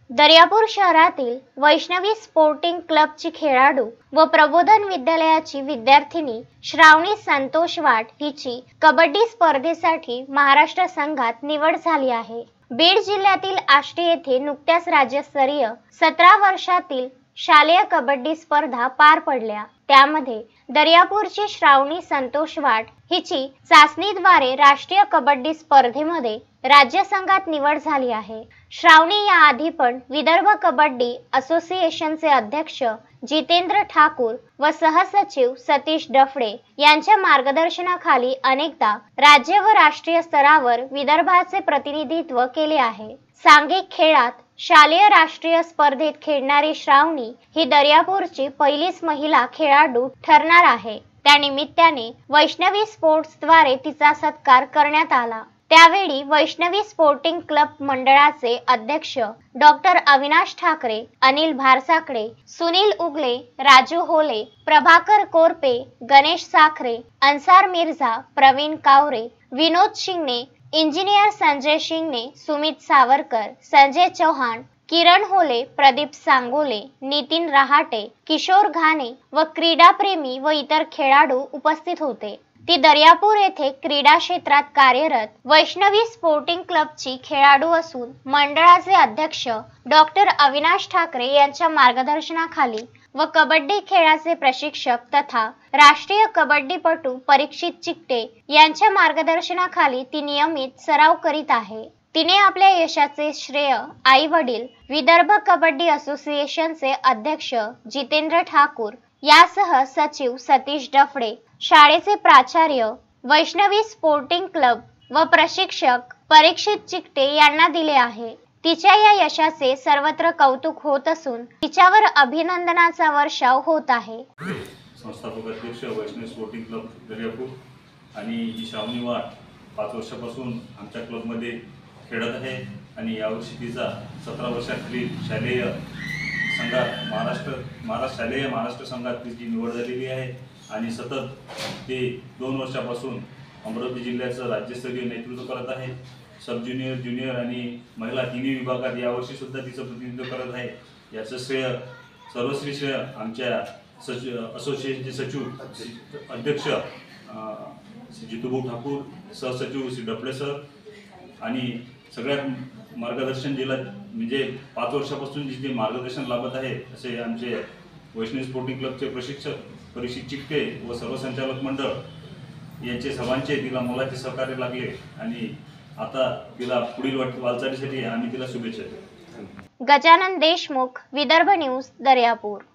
दर्यापूर शहरातील वैष्णवी स्पोर्टिंग क्लबची खेळाडू व प्रबोधन विद्यालयाची विद्यार्थिनी श्रावणी संतोष वाट हिची कबड्डी स्पर्धेसाठी महाराष्ट्र संघात निवड झाली आहे। बीड जिल्ह्यातील आष्टी येथे नुकत्याच राज्यस्तरीय 17 वर्षातील शालेय कबड्डी स्पर्धा पार पडल्या। त्यामध्ये दर्यापूरची श्रावणी संतोष वाट हिची चाचणीद्वारे राष्ट्रीय कबड्डी स्पर्धेमध्ये राज्य संघात निवड झाली आहे। श्रावणी याआधी पण विदर्भ कबड्डी असोसिएशनचे अध्यक्ष जितेंद्र ठाकूर व सहसचिव सतीश डफडे यांच्या मार्गदर्शनाखाली अनेकदा राज्य व राष्ट्रीय स्तरावर विदर्भाचे प्रतिनिधित्व केले आहे। सांघिक खेळात शालेय राष्ट्रीय स्पर्धेत खेळणारी श्रावणी ही दर्यापूरची पहिलीच महिला खेळाडू ठरणार आहे। त्यानिमित्ताने वैष्णवी स्पोर्ट्सद्वारे तिचा सत्कार करण्यात आला। त्यावेळी वैष्णवी स्पोर्टिंग क्लब मंडळाचे अध्यक्ष डॉक्टर अविनाश ठाकरे, अनिल भारसाकडे, सुनील उगले, राजू होले, प्रभाकर कोरपे, गणेश साखरे, अन्सार मिर्झा, प्रवीण कावरे, विनोद शिंगणे, इंजिनियर संजय शिंगणे, सुमित सावरकर, संजय चौहान, किरण होले, प्रदीप सांगोले, नितीन रहाटे, किशोर घाणे व क्रीडाप्रेमी व इतर खेळाडू उपस्थित होते। ती दर्यापूर येथे क्रीडा क्षेत्रात कार्यरत वैष्णवी स्पोर्टिंग क्लबची खेळाडू असून मंडळाचे अध्यक्ष डॉक्टर अविनाश ठाकरे यांच्या मार्गदर्शनाखाली व कबड्डी खेळाचे प्रशिक्षक तथा राष्ट्रीय कबड्डीपटू परीक्षित चिकटे यांच्या मार्गदर्शनाखाली ती नियमित सराव करीत आहे। तिने आपल्या यशाचे श्रेय आई वडील, विदर्भ कबड्डी असोसिएशनचे अध्यक्ष जितेंद्र ठाकूर यासह सचिव सतीश डफडे, शाळेचे प्राचार्य, वैष्णवी स्पोर्टिंग क्लब व प्रशिक्षक परीक्षित चिकटे यांना दिले आहे। तिच्या या यशाचे सर्वत्र कौतुक होत असून तिच्यावर अभिनंदनाचा वर्षाव होत आहे। संस्थापक अध्यक्ष वैष्णवी स्पोर्टिंग क्लब दर्यापूर आणि ही श्रावणी वाट 5 वर्षापासून आमच्या क्लबमध्ये खेळत आहे आणि यावर्षी तिचा 17 वर्षाखालील शालेय संघात महाराष्ट्र संघात तिची निवड झालेली आहे आणि सतत ते 2 वर्षापासून अमरावती जिल्ह्याचं राज्यस्तरीय नेतृत्व करत आहे। सब ज्युनियर, ज्युनियर आणि महिला तिन्ही विभागात यावर्षी सुद्धा तिचं प्रतिनिधित्व करत आहे। याचं सर्वश्री श्रेय आमच्या असोसिएशनचे सचिव अध्यक्ष जितूभाऊ ठाकूर, सहसचिव श्री डफडे सर आणि सगळ्यात मार्गदर्शन दिलं म्हणजे 5 वर्षापासून जिथे मार्गदर्शन लाभत आहे असे आमचे वैष्णवी स्पोर्टिंग क्लबचे प्रशिक्षक परीक्षित चिकटे व सर्व संचालक मंडळ यांचे सर्वांचे तिला मोलाचे सहकार्य लागले आणि आता तिला पुढील वाटचालीसाठी आम्ही तिला शुभेच्छा देतो। गजानन देशमुख, विदर्भ न्यूज, दर्यापूर।